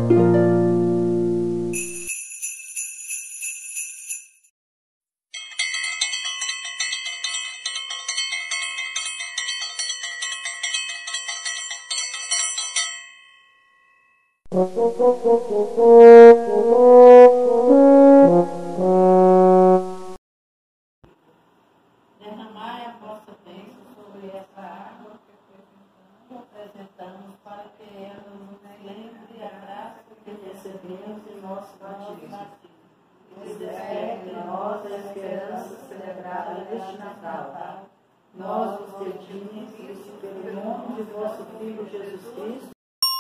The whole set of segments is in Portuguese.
Derramai a vossa bênção sobre essa água que apresentamos para que ela nos lembre a graça que recebemos em nosso batismo. Que desperte em nós a esperança celebrada neste Natal. Nós vos pedimos isso pelo nome de vosso Filho Jesus Cristo.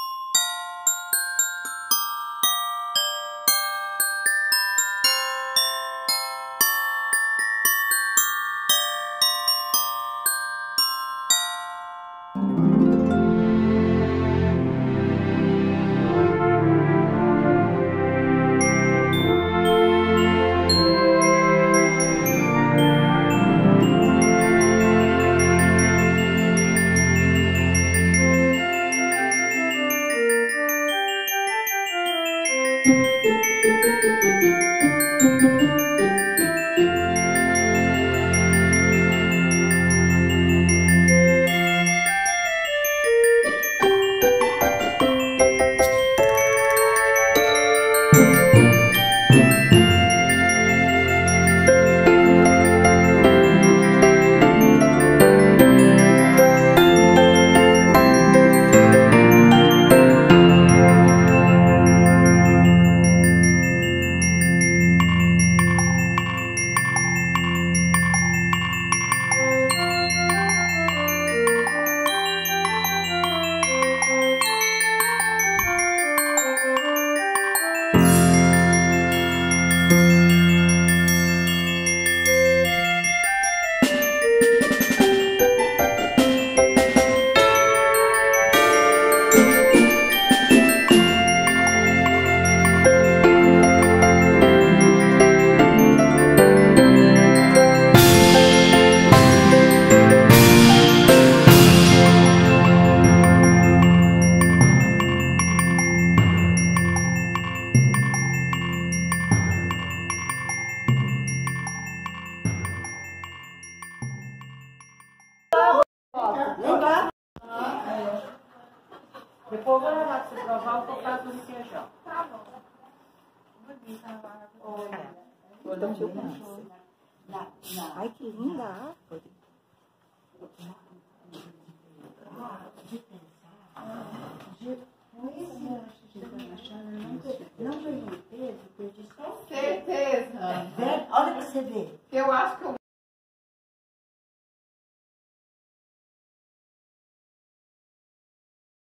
Depois eu vou levar para você provar o que eu faço no queijão. Tá bom. Bonita. Olha. Ai, que linda a árvore. Não ganhei peso, perdi só. Certeza. Olha que você vê. Eu acho que eu